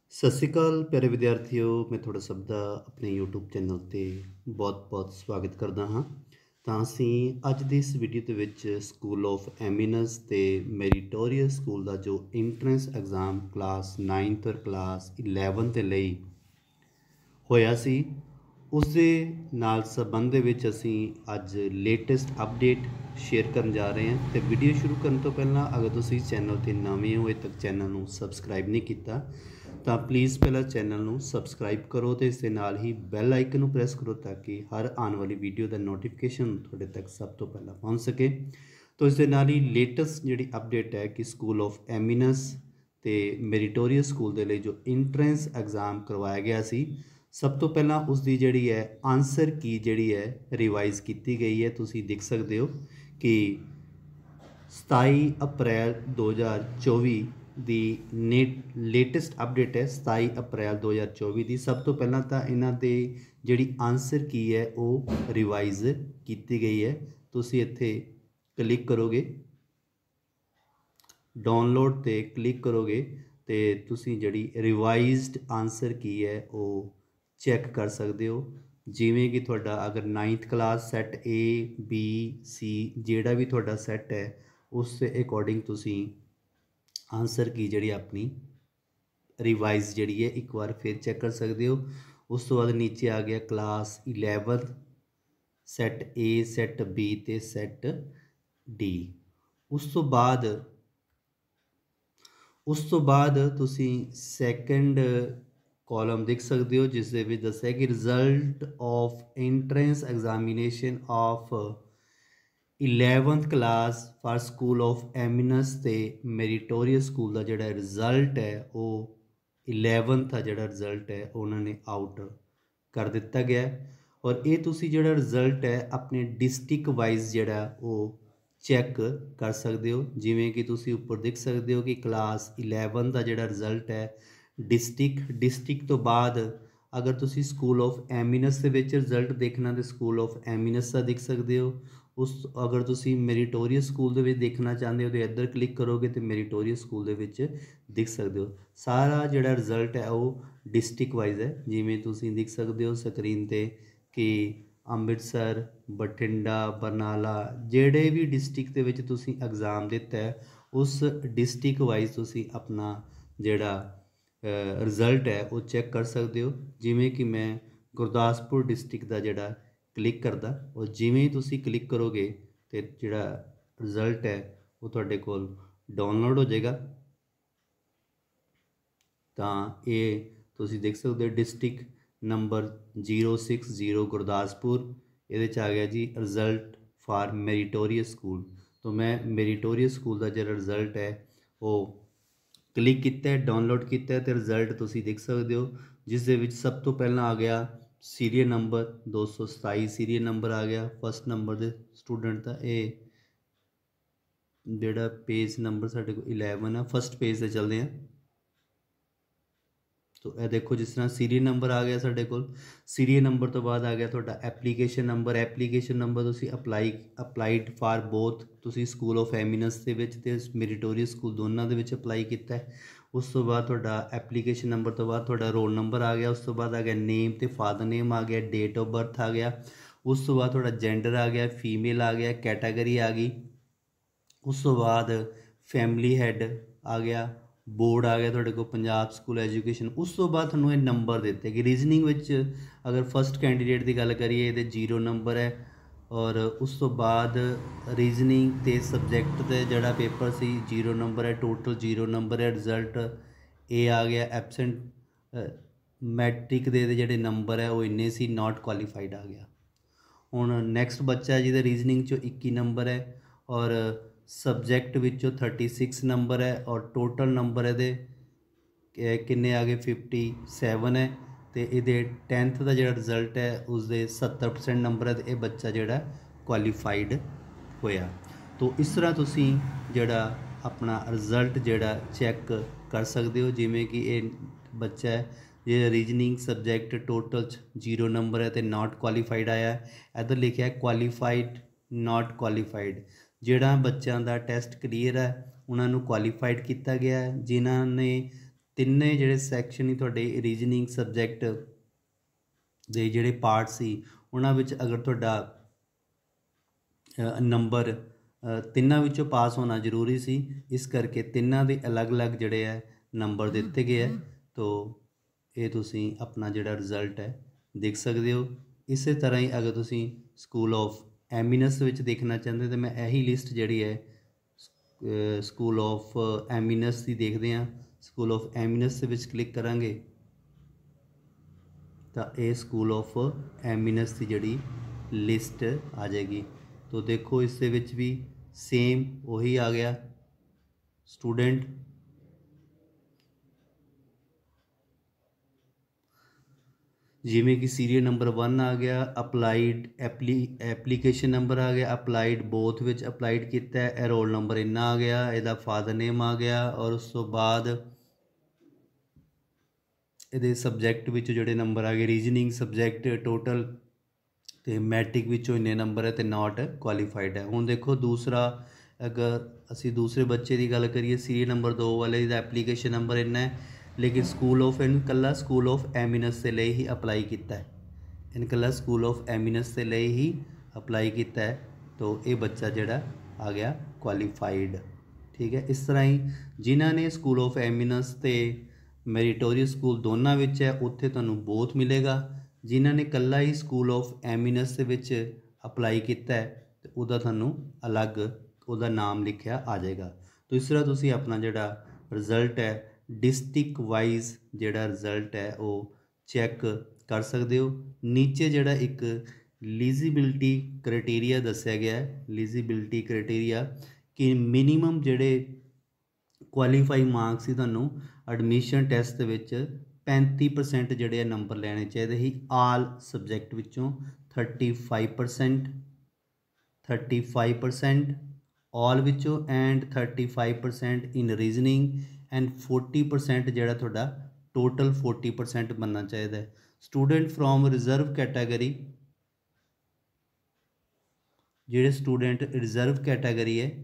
ਸਤਿ ਸ਼੍ਰੀ ਅਕਾਲ ਪਿਆਰੇ ਵਿਦਿਆਰਥੀਓ, ਮੈਂ ਤੁਹਾਡਾ ਸਭ ਦਾ ਆਪਣੇ YouTube ਚੈਨਲ 'ਤੇ ਬਹੁਤ-ਬਹੁਤ ਸਵਾਗਤ ਕਰਦਾ ਹਾਂ। ਤਾਂ ਅਸੀਂ ਅੱਜ ਦੀ ਇਸ ਵੀਡੀਓ ਦੇ ਵਿੱਚ ਸਕੂਲ ਆਫ ਐਮੀਨਸ ਤੇ ਮੈਰੀਟੋਰੀਅਸ ਸਕੂਲ ਦਾ ਜੋ ਇੰਟਰੈਂਸ ਐਗਜ਼ਾਮ ਕਲਾਸ 9th ਔਰ ਕਲਾਸ 11 ਦੇ ਲਈ ਹੋਇਆ ਸੀ, ਉਸ ਦੇ ਨਾਲ ਸੰਬੰਧ ਦੇ ਵਿੱਚ ਅਸੀਂ ਅੱਜ ਲੇਟੈਸਟ ਅਪਡੇਟ ਸ਼ੇਅਰ ਕਰਨ ਜਾ ਰਹੇ ਹਾਂ। ਅਤੇ ਵੀਡੀਓ ਸ਼ੁਰੂ ਕਰਨ ਤੋਂ ਪਹਿਲਾਂ ਅਗਰ ਤੁਸੀਂ ਚੈਨਲ 'ਤੇ ਨਵੇਂ ਹੋ, ਅਜੇ ਤੱਕ ਚੈਨਲ ਨੂੰ ਸਬਸਕ੍ਰਾਈਬ ਨਹੀਂ ਕੀਤਾ ਤਾਂ ਪਲੀਜ਼ ਪਹਿਲਾਂ ਚੈਨਲ ਨੂੰ ਸਬਸਕ੍ਰਾਈਬ ਕਰੋ ਅਤੇ ਇਸ ਦੇ ਨਾਲ ਹੀ ਬੈਲ ਆਈਕਨ ਨੂੰ ਪ੍ਰੈਸ ਕਰੋ ਤਾਂ ਕਿ ਹਰ ਆਉਣ ਵਾਲੀ ਵੀਡੀਓ ਦਾ ਨੋਟੀਫਿਕੇਸ਼ਨ ਤੁਹਾਡੇ ਤੱਕ ਸਭ ਤੋਂ ਪਹਿਲਾਂ ਪਹੁੰਚ ਸਕੇ। ਤਾਂ ਇਸ ਦੇ ਨਾਲ ਹੀ ਲੇਟੈਸਟ ਜਿਹੜੀ ਅਪਡੇਟ ਹੈ ਕਿ ਸਕੂਲ ਆਫ ਐਮੀਨਸ ਅਤੇ ਮੈਰੀਟੋਰੀਅਸ ਸਕੂਲ ਦੇ ਲਈ ਜੋ ਇੰਟਰੈਂਸ ਐਗਜ਼ਾਮ ਕਰਵਾਇਆ ਗਿਆ ਸੀ, ਸਭ ਤੋਂ ਪਹਿਲਾਂ ਉਸ ਦੀ ਜਿਹੜੀ ਹੈ ਆਨਸਰ ਕੀ ਜਿਹੜੀ ਹੈ ਰਿਵਾਈਜ਼ ਕੀਤੀ ਗਈ ਹੈ। ਤੁਸੀਂ ਦੇਖ ਸਕਦੇ ਹੋ ਕਿ 27 ਅਪ੍ਰੈਲ 2024 ਦੀ ਲੇਟੈਸਟ ਅਪਡੇਟ ਹੈ। 27 ਅਪ੍ਰੈਲ 2024 ਦੀ ਸਭ ਤੋਂ ਪਹਿਲਾਂ ਤਾਂ ਇਹਨਾਂ ਦੇ ਜਿਹੜੀ ਆਨਸਰ ਕੀ ਹੈ ਉਹ ਰਿਵਾਈਜ਼ ਕੀਤੀ ਗਈ ਹੈ। ਤੁਸੀਂ ਇੱਥੇ ਕਲਿੱਕ ਕਰੋਗੇ, ਡਾਊਨਲੋਡ 'ਤੇ ਕਲਿੱਕ ਕਰੋਗੇ ਅਤੇ ਤੁਸੀਂ ਜਿਹੜੀ ਰਿਵਾਈਜ਼ਡ ਆਨਸਰ ਕੀ ਹੈ ਉਹ ਚੈੱਕ ਕਰ ਸਕਦੇ ਹੋ। ਜਿਵੇਂ ਕਿ ਤੁਹਾਡਾ ਅਗਰ 9th ਕਲਾਸ ਸੈੱਟ ABC ਜਿਹੜਾ ਵੀ ਤੁਹਾਡਾ ਸੈੱਟ ਹੈ ਉਸ ਦੇ ਅਕੋਰਡਿੰਗ ਤੁਸੀਂ ਆਨਸਰ ਕੀ ਜਿਹੜੀ ਆਪਣੀ ਰਿਵਾਈਜ਼ ਜਿਹੜੀ ਹੈ ਇੱਕ ਵਾਰ ਫਿਰ ਚੈੱਕ ਕਰ ਸਕਦੇ ਹੋ। ਉਸ ਤੋਂ ਬਾਅਦ ਨੀਚੇ ਆ ਗਿਆ class 11 set A set B ਅਤੇ ਸੈੱਟ D। ਉਸ ਤੋਂ ਬਾਅਦ ਤੁਸੀਂ ਸੈਕੰਡ ਕਾਲਮ ਦੇਖ ਸਕਦੇ ਹੋ ਜਿਸ ਦੇ ਵਿੱਚ ਦੱਸਿਆ ਕਿ result of entrance examination of 11th class for school of eminence ਅਤੇ ਮੈਰੀਟੋਰੀਅਸ ਸਕੂਲ ਦਾ ਜਿਹੜਾ ਰਿਜ਼ਲਟ ਹੈ ਉਹ 11th ਦਾ ਜਿਹੜਾ ਰਿਜ਼ਲਟ ਹੈ ਉਹਨਾਂ ਨੇ ਆਊਟ ਕਰ ਦਿੱਤਾ ਗਿਆ। ਔਰ ਇਹ ਤੁਸੀਂ ਜਿਹੜਾ ਰਿਜ਼ਲਟ ਹੈ ਆਪਣੇ ਡਿਸਟ੍ਰਿਕਟ ਵਾਈਜ਼ ਜਿਹੜਾ ਉਹ ਚੈੱਕ ਕਰ ਸਕਦੇ ਹੋ। ਜਿਵੇਂ ਕਿ ਤੁਸੀਂ ਉੱਪਰ ਦੇਖ ਸਕਦੇ ਹੋ ਕਿ ਕਲਾਸ 11 ਦਾ ਜਿਹੜਾ ਰਿਜ਼ਲਟ ਹੈ ਡਿਸਟ੍ਰਿਕਟ ਤੋਂ ਬਾਅਦ ਅਗਰ ਤੁਸੀਂ ਸਕੂਲ ਆਫ ਐਮੀਨਸ ਦੇ ਵਿੱਚ ਰਿਜ਼ਲਟ ਦੇਖਣਾ ਤਾਂ ਸਕੂਲ ਆਫ ਐਮੀਨਸ ਦਾ ਦੇਖ ਸਕਦੇ ਹੋ। ਅਗਰ ਤੁਸੀਂ ਮੈਰੀਟੋਰੀਅਸ ਸਕੂਲ ਦੇ ਵਿੱਚ ਦੇਖਣਾ ਚਾਹੁੰਦੇ ਹੋ ਤਾਂ ਇੱਧਰ ਕਲਿੱਕ ਕਰੋਗੇ ਅਤੇ ਮੈਰੀਟੋਰੀਅਸ ਸਕੂਲ ਦੇ ਵਿੱਚ ਦੇਖ ਸਕਦੇ ਹੋ। ਸਾਰਾ ਜਿਹੜਾ ਰਿਜ਼ਲਟ ਹੈ ਉਹ ਡਿਸਟ੍ਰਿਕਟ ਵਾਈਜ਼ ਹੈ। ਜਿਵੇਂ ਤੁਸੀਂ ਦੇਖ ਸਕਦੇ ਹੋ ਸਕਰੀਨ 'ਤੇ ਕਿ ਅੰਮ੍ਰਿਤਸਰ, ਬਠਿੰਡਾ, ਬਰਨਾਲਾ ਜਿਹੜੇ ਵੀ ਡਿਸਟ੍ਰਿਕਟ ਦੇ ਵਿੱਚ ਤੁਸੀਂ ਐਗਜ਼ਾਮ ਦਿੱਤਾ ਹੈ ਉਸ ਡਿਸਟ੍ਰਿਕਟ ਵਾਈਜ਼ ਤੁਸੀਂ ਆਪਣਾ ਜਿਹੜਾ ਰਿਜ਼ਲਟ ਹੈ ਉਹ ਚੈੱਕ ਕਰ ਸਕਦੇ ਹੋ। ਜਿਵੇਂ ਕਿ ਮੈਂ ਗੁਰਦਾਸਪੁਰ ਡਿਸਟ੍ਰਿਕਟ ਦਾ ਜਿਹੜਾ ਕਲਿੱਕ ਕਰਦਾ, ਔਰ ਜਿਵੇਂ ਹੀ ਤੁਸੀਂ ਕਲਿੱਕ ਕਰੋਗੇ ਅਤੇ ਜਿਹੜਾ ਰਿਜ਼ਲਟ ਹੈ ਉਹ ਤੁਹਾਡੇ ਕੋਲ ਡਾਊਨਲੋਡ ਹੋ ਜਾਏਗਾ। ਤਾਂ ਇਹ ਤੁਸੀਂ ਦੇਖ ਸਕਦੇ ਹੋ ਡਿਸਟ੍ਰਿਕਟ ਨੰਬਰ 060 ਗੁਰਦਾਸਪੁਰ, ਇਹਦੇ 'ਚ ਆ ਗਿਆ ਜੀ ਰਿਜ਼ਲਟ ਫਾਰ ਮੈਰੀਟੋਰੀਅਸ ਸਕੂਲ। ਤਾਂ ਮੈਂ ਮੈਰੀਟੋਰੀਅਸ ਸਕੂਲ ਦਾ ਜਿਹੜਾ ਰਿਜ਼ਲਟ ਹੈ ਉਹ ਕਲਿੱਕ ਕੀਤਾ, ਡਾਊਨਲੋਡ ਕੀਤਾ ਅਤੇ ਰਿਜ਼ਲਟ ਤੁਸੀਂ ਦੇਖ ਸਕਦੇ ਹੋ ਜਿਸ ਦੇ ਵਿੱਚ ਸਭ ਤੋਂ ਪਹਿਲਾਂ ਆ ਗਿਆ ਸੀਰੀਅਲ ਨੰਬਰ 227 ਸੀਰੀਅਲ ਨੰਬਰ ਆ ਗਿਆ ਫਸਟ ਨੰਬਰ ਦੇ ਸਟੂਡੈਂਟ ਦਾ। ਇਹ ਜਿਹੜਾ ਪੇਜ ਨੰਬਰ ਸਾਡੇ ਕੋਲ 11 ਆ, ਫਸਟ ਪੇਜ 'ਤੇ ਚੱਲਦੇ ਹਾਂ। ਤੋ ਇਹ ਦੇਖੋ ਜਿਸ ਤਰ੍ਹਾਂ ਸੀਰੀਅਲ ਨੰਬਰ ਆ ਗਿਆ ਸਾਡੇ ਕੋਲ, ਸੀਰੀਅਲ ਨੰਬਰ ਤੋਂ ਬਾਅਦ ਆ ਗਿਆ ਤੁਹਾਡਾ ਐਪਲੀਕੇਸ਼ਨ ਨੰਬਰ। ਐਪਲੀਕੇਸ਼ਨ ਨੰਬਰ ਤੁਸੀਂ ਅਪਲਾਈਡ ਫਾਰ ਬੋਥ, ਤੁਸੀਂ ਸਕੂਲ ਆਫ ਐਮੀਨਸ ਦੇ ਵਿੱਚ ਅਤੇ ਮੈਰੀਟੋਰੀਅਸ ਸਕੂਲ ਦੋਨਾਂ ਦੇ ਵਿੱਚ ਅਪਲਾਈ ਕੀਤਾ। ਉਸ ਤੋਂ ਬਾਅਦ ਤੁਹਾਡਾ ਐਪਲੀਕੇਸ਼ਨ ਨੰਬਰ ਤੋਂ ਬਾਅਦ ਤੁਹਾਡਾ ਰੋਲ ਨੰਬਰ ਆ ਗਿਆ। ਉਸ ਤੋਂ ਬਾਅਦ ਆ ਗਿਆ ਨੇਮ ਅਤੇ ਫਾਦਰ ਨੇਮ ਆ ਗਿਆ, ਡੇਟ ਆਫ ਬਰਥ ਆ ਗਿਆ। ਉਸ ਤੋਂ ਬਾਅਦ ਤੁਹਾਡਾ ਜੈਂਡਰ ਆ ਗਿਆ, ਫੀਮੇਲ ਆ ਗਿਆ, ਕੈਟਾਗਰੀ ਆ ਗਈ। ਉਸ ਤੋਂ ਬਾਅਦ ਫੈਮਿਲੀ ਹੈਡ ਆ ਗਿਆ, ਬੋਰਡ ਆ ਗਿਆ ਤੁਹਾਡੇ ਕੋਲ ਪੰਜਾਬ ਸਕੂਲ ਐਜੂਕੇਸ਼ਨ। ਉਸ ਤੋਂ ਬਾਅਦ ਤੁਹਾਨੂੰ ਇਹ ਨੰਬਰ ਦਿੱਤੇ ਕਿ ਰੀਜ਼ਨਿੰਗ ਵਿੱਚ ਅਗਰ ਫਸਟ ਕੈਂਡੀਡੇਟ ਦੀ ਗੱਲ ਕਰੀਏ ਇਹਦੇ 0 ਨੰਬਰ ਹੈ। ਔਰ ਉਸ ਤੋਂ ਬਾਅਦ ਰੀਜ਼ਨਿੰਗ ਅਤੇ ਸਬਜੈਕਟ ਦਾ ਜਿਹੜਾ ਪੇਪਰ ਸੀ 0 ਨੰਬਰ ਹੈ, ਟੋਟਲ 0 ਨੰਬਰ ਹੈ। ਰਿਜ਼ਲਟ ਇਹ ਆ ਗਿਆ ਐਬਸੈਂਟ। ਮੈਟ੍ਰਿਕ ਦੇ ਜਿਹੜੇ ਨੰਬਰ ਹੈ ਉਹ ਇੰਨੇ ਸੀ, ਨਾਟ ਕੁਆਲੀਫਾਈਡ ਆ ਗਿਆ। ਹੁਣ ਨੈਕਸਟ ਬੱਚਾ ਜਿਹਦਾ ਰੀਜ਼ਨਿੰਗ 'ਚੋਂ 21 ਨੰਬਰ ਹੈ ਔਰ ਸਬਜੈਕਟ ਵਿੱਚੋਂ 36 ਨੰਬਰ ਹੈ ਔਰ ਟੋਟਲ ਨੰਬਰ ਇਹਦੇ ਕਿੰਨੇ ਆ ਗਏ 57 ਹੈ। ਅਤੇ ਇਹਦੇ 10th ਦਾ ਜਿਹੜਾ ਰਿਜ਼ਲਟ ਹੈ ਉਸਦੇ 70% ਨੰਬਰ ਹੈ ਅਤੇ ਇਹ ਬੱਚਾ ਜਿਹੜਾ ਕੁਆਲੀਫਾਈਡ ਹੋਇਆ। ਤੋ ਇਸ ਤਰ੍ਹਾਂ ਤੁਸੀਂ ਜਿਹੜਾ ਆਪਣਾ ਰਿਜ਼ਲਟ ਜਿਹੜਾ ਚੈੱਕ ਕਰ ਸਕਦੇ ਹੋ। ਜਿਵੇਂ ਕਿ ਇਹ ਬੱਚਾ ਹੈ ਜਿਹੜਾ ਰੀਜਨਿੰਗ ਸਬਜੈਕਟ ਟੋਟਲ 'ਚ 0 ਨੰਬਰ ਹੈ ਅਤੇ ਨਾਟ ਕੁਆਲੀਫਾਈਡ ਆਇਆ। ਇੱਧਰ ਲਿਖਿਆ ਕੁਆਲੀਫਾਈਡ, ਨਾਟ ਕੁਆਲੀਫਾਈਡ। ਜਿਹੜਾ ਬੱਚਿਆਂ ਦਾ ਟੈਸਟ ਕਲੀਅਰ ਹੈ ਉਹਨਾਂ ਨੂੰ ਕੁਆਲੀਫਾਈਡ ਕੀਤਾ ਗਿਆ ਹੈ। ਜਿਨ੍ਹਾਂ ਨੇ ਤਿੰਨੇ ਜਿਹੜੇ ਸੈਕਸ਼ਨ ਹੀ ਤੁਹਾਡੇ ਰੀਜਨਿੰਗ ਸਬਜੈਕਟ ਦੇ ਜਿਹੜੇ ਪਾਰਟ ਸੀ ਉਹਨਾਂ ਵਿੱਚ ਅਗਰ ਤੁਹਾਡਾ ਨੰਬਰ ਤਿੰਨਾਂ ਵਿੱਚੋਂ ਪਾਸ ਹੋਣਾ ਜ਼ਰੂਰੀ ਸੀ, ਇਸ ਕਰਕੇ ਤਿੰਨਾਂ ਦੇ ਅਲੱਗ-ਅਲੱਗ ਜਿਹੜੇ ਹੈ ਨੰਬਰ ਦਿੱਤੇ ਗਏ ਹੈ। ਤੋ ਇਹ ਤੁਸੀਂ ਆਪਣਾ ਜਿਹੜਾ ਰਿਜ਼ਲਟ ਹੈ ਦੇਖ ਸਕਦੇ ਹੋ। ਇਸੇ ਤਰ੍ਹਾਂ ਹੀ ਅਗਰ ਤੁਸੀਂ ਸਕੂਲ ਆਫ ਐਮੀਨਸ ਵਿੱਚ ਦੇਖਣਾ ਚਾਹੁੰਦੇ ਤਾਂ ਮੈਂ ਇਹੀ ਲਿਸਟ ਜਿਹੜੀ ਹੈ ਸਕੂਲ ਆਫ ਐਮੀਨਸ ਦੀ ਦੇਖਦੇ ਹਾਂ। ਸਕੂਲ ਆਫ ਐਮੀਨਸ ਦੇ ਵਿੱਚ ਕਲਿੱਕ ਕਰਾਂਗੇ ਤਾਂ ਇਹ ਸਕੂਲ ਆਫ ਐਮੀਨਸ ਦੀ ਜਿਹੜੀ ਲਿਸਟ ਆ ਜਾਏਗੀ। ਤੋ ਦੇਖੋ ਇਸ ਦੇ ਵਿੱਚ ਵੀ ਸੇਮ ਉਹੀ ਆ ਗਿਆ ਸਟੂਡੈਂਟ, ਜਿਵੇਂ ਕਿ ਸੀਰੀਅਲ ਨੰਬਰ 1 ਆ ਗਿਆ, ਅਪਲਾਈਡ ਐਪਲੀਕੇਸ਼ਨ ਨੰਬਰ ਆ ਗਿਆ, ਅਪਲਾਈਡ ਬੋਥ ਵਿੱਚ ਅਪਲਾਈਡ ਕੀਤਾ ਹੈ, ਇਹ ਰੋਲ ਨੰਬਰ ਇੰਨਾ ਆ ਗਿਆ, ਇਹਦਾ ਫਾਦਰ ਨੇਮ ਆ ਗਿਆ, ਔਰ ਉਸ ਤੋਂ ਬਾਅਦ ਇਹਦੇ ਸਬਜੈਕਟ ਵਿੱਚ ਜਿਹੜੇ ਨੰਬਰ ਆ ਗਏ, ਰੀਜਨਿੰਗ ਸਬਜੈਕਟ ਟੋਟਲ ਅਤੇ ਮੈਟ੍ਰਿਕ ਵਿੱਚੋਂ ਇੰਨੇ ਨੰਬਰ ਹੈ ਅਤੇ ਨਾਟ ਕੁਆਲੀਫਾਈਡ ਹੈ। ਹੁਣ ਦੇਖੋ ਦੂਸਰਾ, ਅਗਰ ਅਸੀਂ ਦੂਸਰੇ ਬੱਚੇ ਦੀ ਗੱਲ ਕਰੀਏ, ਸੀਰੀਅਲ ਨੰਬਰ 2 ਵਾਲੇ ਦਾ ਐਪਲੀਕੇਸ਼ਨ ਨੰਬਰ ਇੰਨਾ ਹੈ, ਲੇਕਿਨ ਸਕੂਲ ਆਫ ਇਹਨੂੰ ਇਕੱਲਾ ਸਕੂਲ ਆਫ ਐਮੀਨਸ ਦੇ ਲਈ ਹੀ ਅਪਲਾਈ ਕੀਤਾ ਹੈ, ਇਹਨੂੰ ਇਕੱਲਾ ਸਕੂਲ ਆਫ ਐਮੀਨਸ ਦੇ ਲਈ ਹੀ ਅਪਲਾਈ ਕੀਤਾ ਹੈ। ਤਾਂ ਇਹ ਬੱਚਾ ਜਿਹੜਾ ਆ ਗਿਆ ਕੁਆਲੀਫਾਈਡ। ਠੀਕ ਹੈ, ਇਸ ਤਰ੍ਹਾਂ ਹੀ ਜਿਨ੍ਹਾਂ ਨੇ ਸਕੂਲ ਆਫ ਐਮੀਨਸ ਅਤੇ ਮੈਰੀਟੋਰੀਅਸ ਸਕੂਲ ਦੋਨਾਂ ਵਿੱਚ ਹੈ ਉੱਥੇ ਤੁਹਾਨੂੰ ਬੋਥ ਮਿਲੇਗਾ। ਜਿਨ੍ਹਾਂ ਨੇ ਇਕੱਲਾ ਹੀ ਸਕੂਲ ਆਫ ਐਮੀਨਸ ਦੇ ਵਿੱਚ ਅਪਲਾਈ ਕੀਤਾ ਹੈ ਅਤੇ ਉਹਦਾ ਤੁਹਾਨੂੰ ਅਲੱਗ ਉਹਦਾ ਨਾਮ ਲਿਖਿਆ ਆ ਜਾਏਗਾ। ਤਾਂ ਇਸ ਤਰ੍ਹਾਂ ਤੁਸੀਂ ਆਪਣਾ ਜਿਹੜਾ ਰਿਜ਼ਲਟ ਹੈ ਡਿਸਟ੍ਰਿਕਟ ਵਾਈਜ਼ ਜਿਹੜਾ ਰਿਜ਼ਲਟ ਹੈ ਉਹ ਚੈੱਕ ਕਰ ਸਕਦੇ ਹੋ। ਨੀਚੇ ਜਿਹੜਾ ਇੱਕ ਲੀਜ਼ੀਬਿਲਟੀ ਕ੍ਰਾਈਟੇਰੀਆ ਦੱਸਿਆ ਗਿਆ ਹੈ, ਲੀਜ਼ੀਬਿਲਟੀ ਕ੍ਰਾਈਟੇਰੀਆ ਕਿ ਮਿਨੀਮਮ ਜਿਹੜੇ ਕੁਆਲੀਫਾਈ ਮਾਰਕਸ ਸੀ ਤੁਹਾਨੂੰ ਐਡਮਿਸ਼ਨ ਟੈਸਟ ਦੇ ਵਿੱਚ 35% ਜਿਹੜੇ ਨੰਬਰ ਲੈਣੇ ਚਾਹੀਦੇ ਸੀ ਆਲ ਸਬਜੈਕਟ ਵਿੱਚੋਂ, 35% ਆਲ ਵਿੱਚੋਂ ਐਂਡ 35% ਇਨ ਰੀਜ਼ਨਿੰਗ ਐਂਡ 40% ਜਿਹੜਾ ਤੁਹਾਡਾ ਟੋਟਲ 40% ਬਣਨਾ ਚਾਹੀਦਾ ਹੈ। ਸਟੂਡੈਂਟ ਫਰੋਮ ਰਿਜ਼ਰਵ ਕੈਟਾਗਰੀ, ਜਿਹੜੇ ਸਟੂਡੈਂਟ ਰਿਜ਼ਰਵ ਕੈਟਾਗਰੀ ਹੈ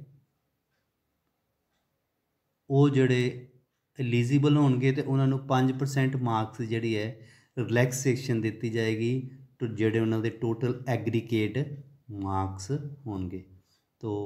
ਉਹ ਜਿਹੜੇ ਐਲੀਜੀਬਲ ਹੋਣਗੇ ਅਤੇ ਉਹਨਾਂ ਨੂੰ 5% ਮਾਰਕਸ ਜਿਹੜੀ ਹੈ ਰਿਲੈਕਸੇਸ਼ਨ ਦਿੱਤੀ ਜਾਏਗੀ ਟੂ ਜਿਹੜੇ ਉਹਨਾਂ ਦੇ ਟੋਟਲ ਐਗਰੀਗੇਟ ਮਾਰਕਸ ਹੋਣਗੇ। ਤੋ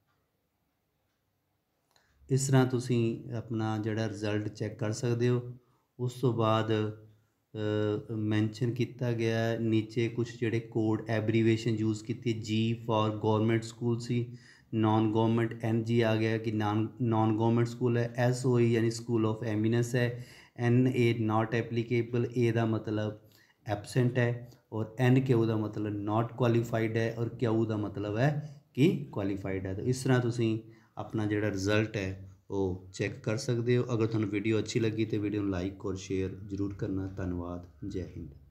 ਇਸ ਤਰ੍ਹਾਂ ਤੁਸੀਂ ਆਪਣਾ ਜਿਹੜਾ ਰਿਜ਼ਲਟ ਚੈੱਕ ਕਰ ਸਕਦੇ ਹੋ। ਉਸ ਤੋਂ ਬਾਅਦ ਮੈਂਸ਼ਨ ਕੀਤਾ ਗਿਆ ਨੀਚੇ ਕੁਝ ਜਿਹੜੇ ਕੋਡ ਐਬਰੀਵੇਸ਼ਨ ਯੂਜ਼ ਕੀਤੀ, ਜੀ ਫॉर ਗੌਰਮੈਂਟ ਸਕੂਲ ਸੀ, ਨॉन गवर्नमेंट NG ਆ ਗਿਆ ਕਿ ਨॉन गवर्नमेंट ਸਕੂਲ ਹੈ, SOE ਯਾਨੀ ਸਕੂਲ ਆਫ ਐਮੀਨਸ ਹੈ, NA ਨਾਟ ਐਪਲੀਕੇਬਲ, A ਦਾ ਮਤਲਬ ਐਬਸੈਂਟ ਹੈ ਔਰ NQ ਦਾ ਮਤਲਬ ਨਾਟ ਕੁਆਲੀਫਾਈਡ ਹੈ ਔਰ QU ਦਾ ਮਤਲਬ ਹੈ ਕਿ ਕੁਆਲੀਫਾਈਡ ਹੈ। ਤਾਂ ਇਸ ਤਰ੍ਹਾਂ ਤੁਸੀਂ ਆਪਣਾ ਜਿਹੜਾ ਰਿਜ਼ਲਟ ਹੈ ਉਹ ਚੈੱਕ ਕਰ ਸਕਦੇ ਹੋ। ਅਗਰ ਤੁਹਾਨੂੰ ਵੀਡੀਓ ਅੱਛੀ ਲੱਗੀ ਤਾਂ ਵੀਡੀਓ ਨੂੰ ਲਾਈਕ ਔਰ ਸ਼ੇਅਰ ਜ਼ਰੂਰ ਕਰਨਾ। ਧੰਨਵਾਦ। ਜੈ ਹਿੰਦ।